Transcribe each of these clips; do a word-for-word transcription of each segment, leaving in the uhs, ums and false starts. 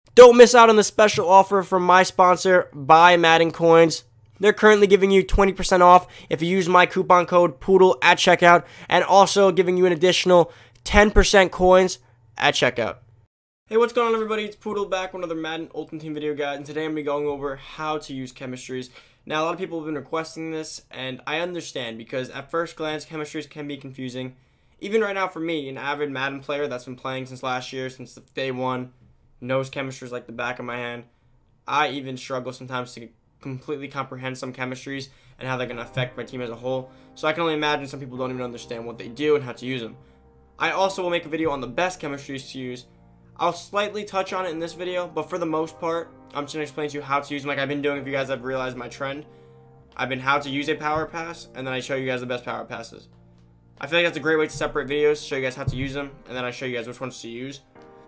Don't miss out on the special offer from my sponsor, Buy Madden Coins. They're currently giving you twenty percent off if you use my coupon code POODLE at checkout, and also giving you an additional ten percent coins at checkout. Hey, what's going on, everybody? It's Poodle back with another Madden Ultimate Team video, guys, and today I'm going to be going over how to use chemistries. Now, a lot of people have been requesting this, and I understand, because at first glance, chemistries can be confusing. Even right now for me, an avid Madden player that's been playing since last year, since day one, knows chemistries like the back of my hand. I even struggle sometimes to completely comprehend some chemistries and how they're going to affect my team as a whole. So I can only imagine some people don't even understand what they do and how to use them. I also will make a video on the best chemistries to use. I'll slightly touch on it in this video, but for the most part, I'm just going to explain to you how to use them like I've been doing. If you guys have realized my trend, I've been how to use a power pass, and then I show you guys the best power passes. I feel like that's a great way to separate videos, show you guys how to use them, and then I show you guys which ones to use.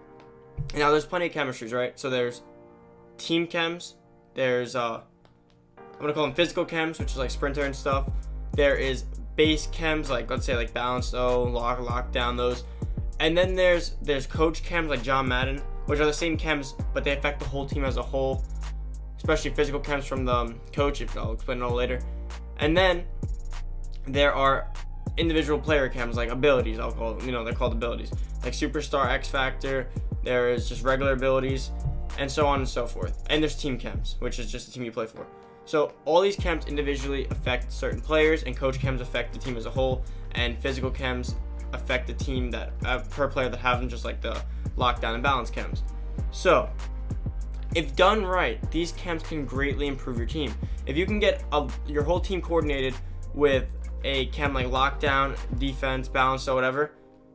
Now, there's plenty of chemistries, right? So there's team chems, there's, uh, I'm going to call them physical chems, which is like sprinter and stuff. There is base chems, like, let's say, like balance, oh, lock, lock down those. And then there's there's coach chems, like John Madden, which are the same chems, but they affect the whole team as a whole, especially physical chems from the um, coach, if I'll explain it all later. And then there are individual player chems, like abilities, I'll call them, you know, they're called abilities, like Superstar, X Factor. There is just regular abilities, and so on and so forth. And there's team chems, which is just the team you play for. So all these chems individually affect certain players, and coach chems affect the team as a whole, and physical chems affect the team that uh, per player that have them, just like the lockdown and balance chems. So if done right, these chems can greatly improve your team. If you can get a, your whole team coordinated with a chem like lockdown, defense, balance, or whatever,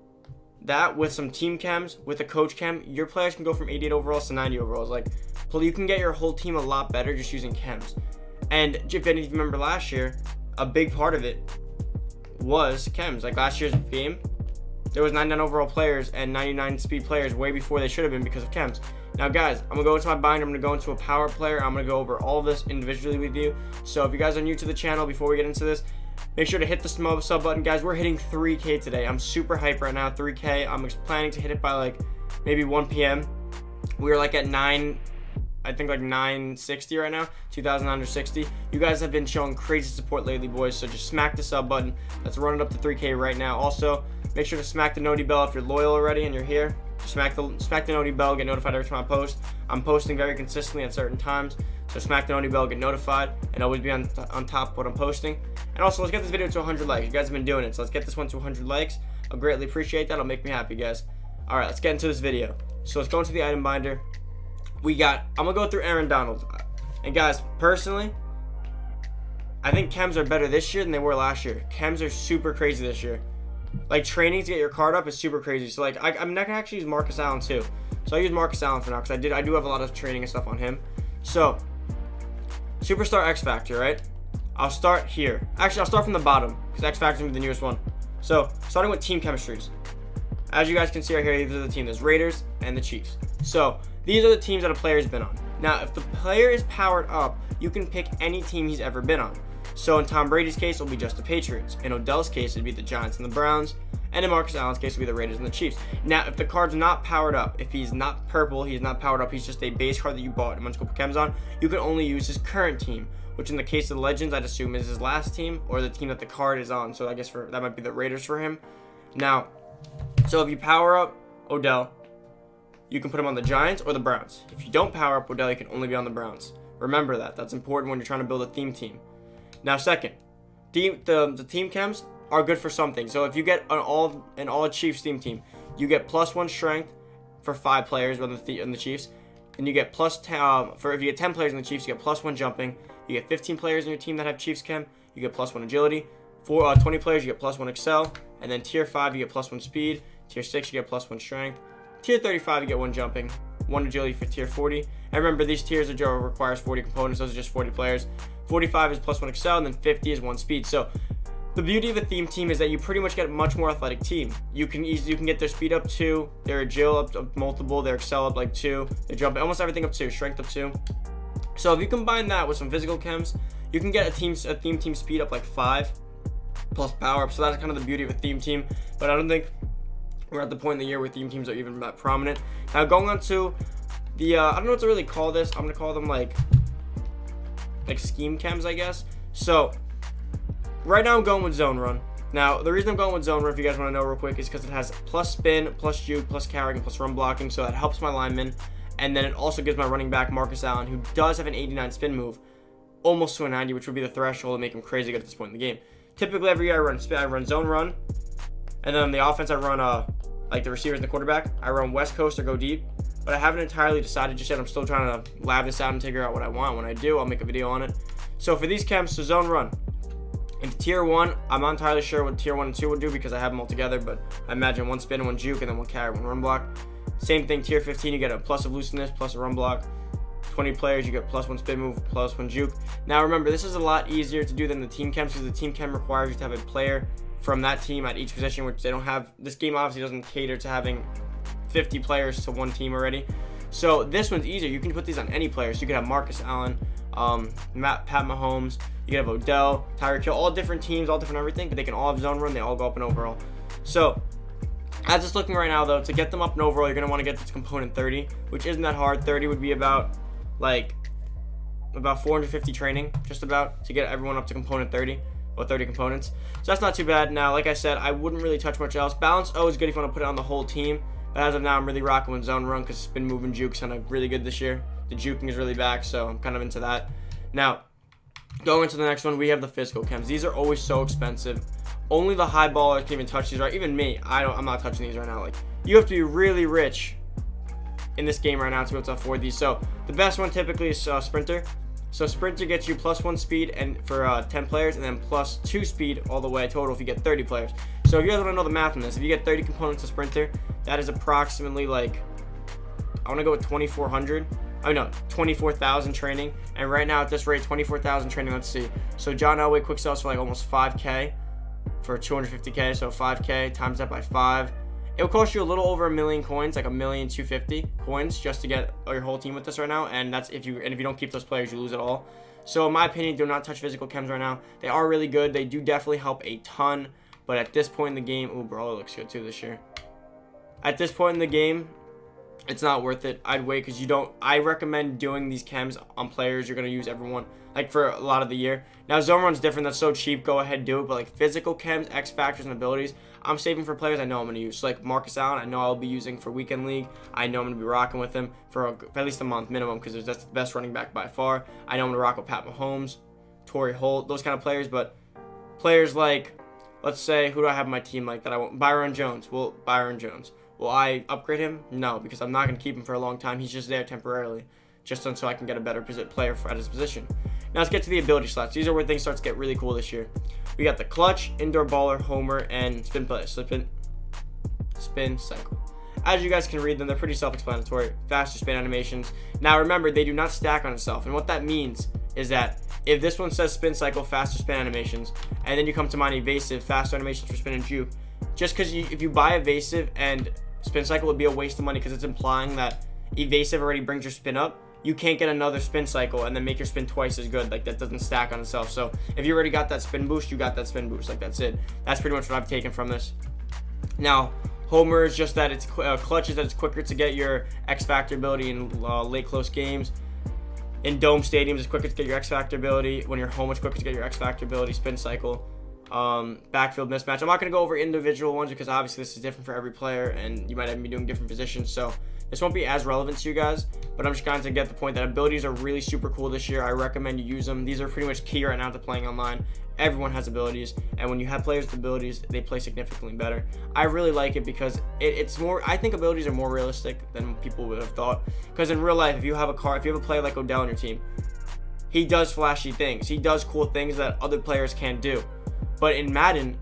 that with some team chems, with a coach chem, your players can go from eighty-eight overalls to ninety overalls. Like, you can get your whole team a lot better just using chems. And if any of you remember last year, a big part of it was chems. Like last year's game, there was ninety-nine overall players and ninety-nine speed players way before they should have been because of chems. Now, guys, I'm gonna go into my binder. I'm gonna go into a power player. I'm gonna go over all of this individually with you. So if you guys are new to the channel, before we get into this, make sure to hit the sub button, guys. We're hitting three K today. I'm super hyped right now. three K. I'm planning to hit it by like maybe one P M We are like at nine. I think like nine sixty right now, two thousand nine hundred sixty. You guys have been showing crazy support lately, boys, so just smack the sub button. Let's run it up to three K right now. Also, make sure to smack the noti bell if you're loyal already and you're here. Smack the smack the noti bell, get notified every time I post. I'm posting very consistently at certain times, so smack the noti bell, get notified, and always be on, on top of what I'm posting. And also, let's get this video to one hundred likes. You guys have been doing it, so let's get this one to one hundred likes. I'll greatly appreciate that. It'll make me happy, guys. All right, let's get into this video. So let's go into the item binder. We got, I'm gonna go through Aaron Donald. And guys, personally, I think chems are better this year than they were last year. Chems are super crazy this year. Like, training to get your card up is super crazy. So like, I, I'm not gonna actually use Marcus Allen too. So I use Marcus Allen for now because I did, I do have a lot of training and stuff on him. So, Superstar, X Factor, right? I'll start here. Actually, I'll start from the bottom because X Factor is the newest one. So, starting with team chemistries. As you guys can see right here, these are the teams. There's Raiders and the Chiefs. So, these are the teams that a player's been on. Now, if the player is powered up, you can pick any team he's ever been on. So in Tom Brady's case, it'll be just the Patriots. In Odell's case, it'd be the Giants and the Browns. And in Marcus Allen's case, it'll be the Raiders and the Chiefs. Now, if the card's not powered up, if he's not purple, he's not powered up, he's just a base card that you bought and went to go put chems on, you can only use his current team, which in the case of the Legends, I'd assume is his last team or the team that the card is on. So I guess for that might be the Raiders for him. Now, so if you power up Odell, you can put him on the Giants or the Browns. If you don't power up Odell, you can only be on the Browns. Remember that. That's important when you're trying to build a theme team. Now, second, the, the, the team chems are good for something. So if you get an all an all Chiefs theme team, you get plus one strength for five players in the, in the Chiefs, and you get plus ten, um, for if you get ten players in the Chiefs, you get plus one jumping. You get fifteen players in your team that have Chiefs chem, you get plus one agility. For uh, twenty players, you get plus one excel, and then tier five, you get plus one speed. Tier six, you get plus one strength. Tier thirty-five, you get one jumping, one agility for tier forty. And remember, these tiers are requires forty components. Those are just forty players. forty-five is plus one excel, and then fifty is one speed. So the beauty of a theme team is that you pretty much get a much more athletic team. You can easily you can get their speed up two, their agil up, up multiple, their excel up like two, their jump almost everything up two, strength up two. So if you combine that with some physical chems, you can get a team a theme team speed up like five plus power up. So that's kind of the beauty of a theme team. But I don't think we're at the point in the year where theme teams are even that prominent. Now going on to The uh, I don't know what to really call this. I'm gonna call them like like scheme chems, I guess. So right now I'm going with zone run. Now the reason I'm going with zone run, if you guys want to know real quick, is because it has plus spin, plus juke, plus carrying, plus run blocking, so that helps my linemen. And then it also gives my running back Marcus Allen, who does have an eighty-nine spin move, almost to a ninety, which would be the threshold to make him crazy good at this point in the game. Typically every year I run spin, I run zone run, and then on the offense I run uh like the receivers and the quarterback. I run West Coast or go deep. But I haven't entirely decided just yet. I'm still trying to lab this out and figure out what I want. When I do, I'll make a video on it. So for these chems, so zone run. In tier one, I'm not entirely sure what tier one and two would do because I have them all together, but I imagine one spin, one juke, and then one carry, one run block. Same thing, tier fifteen, you get a plus of looseness, plus a run block. twenty players, you get plus one spin move, plus one juke. Now remember, this is a lot easier to do than the team chems because the team chem requires you to have a player from that team at each position, which they don't have. This game obviously doesn't cater to having fifty players to one team already. So this one's easier. You can put these on any player. So you could have Marcus Allen, um, Matt, Pat Mahomes, you can have Odell, Tyreek Hill, all different teams, all different everything, but they can all have zone run. They all go up in overall. So as it's looking right now though, to get them up in overall, you're going to want to get this component thirty, which isn't that hard. thirty would be about like about four hundred fifty training, just about, to get everyone up to component thirty. Or thirty components. So that's not too bad. Now, like I said, I wouldn't really touch much else. Balance O is good if you want to put it on the whole team. But as of now, I'm really rocking with zone run because it's been moving juke's kind of really good this year. The juking is really back, so I'm kind of into that. Now, going into the next one, we have the physical chems. These are always so expensive. Only the high ballers can even touch these, right? Even me, I don't. I'm not touching these right now. Like, you have to be really rich in this game right now to be able to afford these. So the best one typically is uh, Sprinter. So Sprinter gets you plus one speed and for uh, ten players, and then plus two speed all the way total if you get thirty players. So if you guys want to know the math on this, if you get thirty components of Sprinter, that is approximately like, I want to go with twenty-four hundred. Oh no, twenty-four thousand training. And right now at this rate, twenty-four thousand training, let's see. So John Elway quick sells for like almost five K for two hundred fifty K. So five K times that by five. It will cost you a little over a million coins, like a million two fifty coins, just to get your whole team with this right now. And that's if you and if you don't keep those players, you lose it all. So in my opinion, do not touch physical chems right now. They are really good. They do definitely help a ton. But at this point in the game, ooh, Brawler looks good too this year. At this point in the game, it's not worth it. I'd wait because you don't. I recommend doing these chems on players you're gonna use everyone like for a lot of the year. Now zone run's different. That's so cheap. Go ahead and do it. But like physical chems, X factors, and abilities, I'm saving for players I know I'm gonna use. So like Marcus Allen, I know I'll be using for weekend league. I know I'm gonna be rocking with him for, a, for at least a month minimum because that's the best running back by far. I know I'm gonna rock with Pat Mahomes, Torrey Holt, those kind of players. But players like, let's say, who do I have on my team like that I want? Byron Jones. Well, Byron Jones. Will I upgrade him? No, because I'm not going to keep him for a long time. He's just there temporarily, just until I can get a better player for, at his position. Now let's get to the ability slots. These are where things start to get really cool this year. We got the clutch, indoor baller, homer, and spin play. So spin, spin cycle. As you guys can read them, they're pretty self-explanatory. Faster spin animations. Now remember, they do not stack on itself, and what that means is that if this one says spin cycle, faster spin animations, and then you come to mine evasive, faster animations for spin and juke, just because you, if you buy evasive and spin cycle would be a waste of money because it's implying that evasive already brings your spin up. You can't get another spin cycle and then make your spin twice as good. Like that doesn't stack on itself. So if you already got that spin boost, you got that spin boost. Like that's it. That's pretty much what I've taken from this. Now, homer is just that it's uh, clutch is that it's quicker to get your X factor ability in uh, late close games. In dome stadiums, it's quicker to get your X factor ability. When you're home, it's quicker to get your X factor ability. Spin cycle. Um, backfield mismatch. I'm not going to go over individual ones because obviously this is different for every player and you might have me doing different positions, so this won't be as relevant to you guys, but I'm just going to get the point that abilities are really super cool this year. I recommend you use them. These are pretty much key right now to playing online. Everyone has abilities, and when you have players with abilities, they play significantly better. I really like it because it, it's more, I think abilities are more realistic than people would have thought, because in real life, if you have a car, if you have a player like Odell on your team, he does flashy things. He does cool things that other players can't do. But in Madden,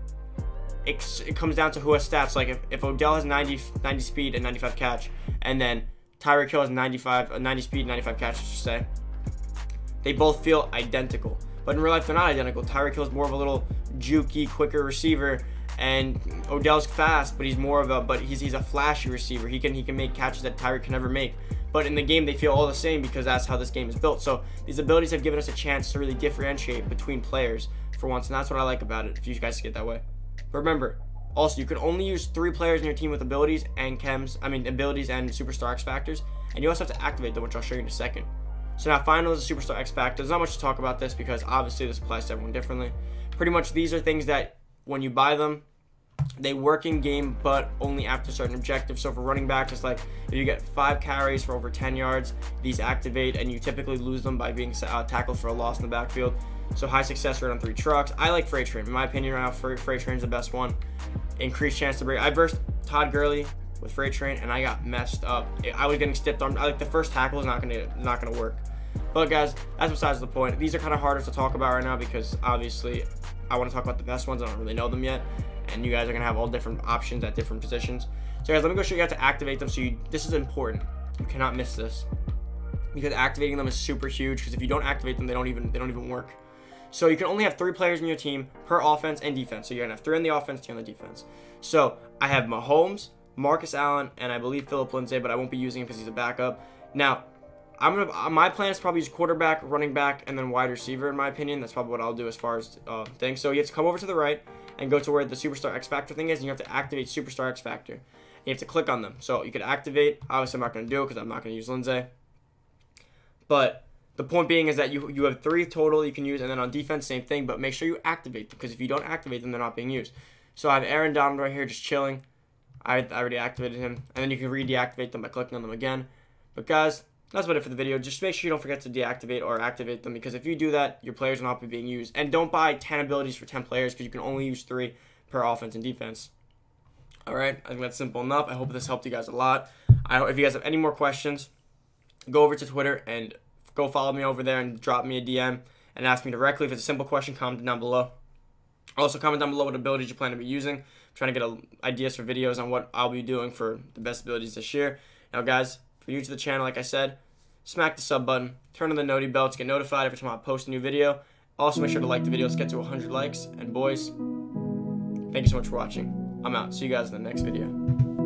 it, it comes down to who has stats. Like if, if Odell has ninety, ninety speed and ninety-five catch, and then Tyreek Hill has ninety-five, ninety speed, ninety-five catch, let's just say, they both feel identical. But in real life, they're not identical. Tyreek Hill is more of a little jukey, quicker receiver, and Odell's fast, but he's more of a, but he's he's a flashy receiver. He can he can make catches that Tyreek can never make. But in the game, they feel all the same because that's how this game is built. So these abilities have given us a chance to really differentiate between players for once, and that's what I like about it, if you guys get that way. But remember, also, you can only use three players in your team with abilities and chems, I mean, abilities and superstar X factors, and you also have to activate them, which I'll show you in a second. So now final is the Superstar X Factor. There's not much to talk about this because obviously this applies to everyone differently. Pretty much these are things that when you buy them, they work in game, but only after certain objectives. So for running backs, it's like if you get five carries for over ten yards, these activate, and you typically lose them by being uh, tackled for a loss in the backfield. So high success rate on three trucks. I like Freight Train. In my opinion, right now, Freight Train is the best one. Increased chance to break. I versed Todd Gurley with Freight Train, and I got messed up. I was getting stiffed armed. I like the first tackle is not gonna not gonna work. But guys, that's besides the point. These are kind of harder to talk about right now because obviously I want to talk about the best ones. I don't really know them yet, and you guys are gonna have all different options at different positions. So guys, let me go show you how to activate them. So you, this is important. You cannot miss this because activating them is super huge. Because if you don't activate them, they don't even they don't even work. So you can only have three players in your team per offense and defense. So you're gonna have three on the offense, two on the defense. So I have Mahomes, Marcus Allen, and I believe Philip Lindsay, but I won't be using him because he's a backup. Now, I'm gonna my plan is probably use quarterback, running back, and then wide receiver. In my opinion, that's probably what I'll do as far as uh, things. So you have to come over to the right and go to where the Superstar X Factor thing is, and you have to activate Superstar X Factor. You have to click on them. So you could activate. Obviously, I'm not gonna do it because I'm not gonna use Lindsay. But the point being is that you you have three total you can use, and then on defense, same thing. But make sure you activate them because if you don't activate them, they're not being used. So I have Aaron Donald right here just chilling. I, I already activated him, and then you can re-deactivate them by clicking on them again. But guys, that's about it for the video. Just make sure you don't forget to deactivate or activate them because if you do that, your players will not be being used. And don't buy ten abilities for ten players because you can only use three per offense and defense. All right, I think that's simple enough. I hope this helped you guys a lot. I hope if you guys have any more questions, go over to Twitter and go follow me over there and drop me a D M and ask me directly. If it's a simple question, comment down below. Also, comment down below what abilities you plan to be using. I'm trying to get a, ideas for videos on what I'll be doing for the best abilities this year. Now, guys, if you're new to the channel, like I said, smack the sub button, turn on the noti bell to get notified every time I post a new video. Also, make sure to like the video. Let's get to one hundred likes. And boys, thank you so much for watching. I'm out. See you guys in the next video.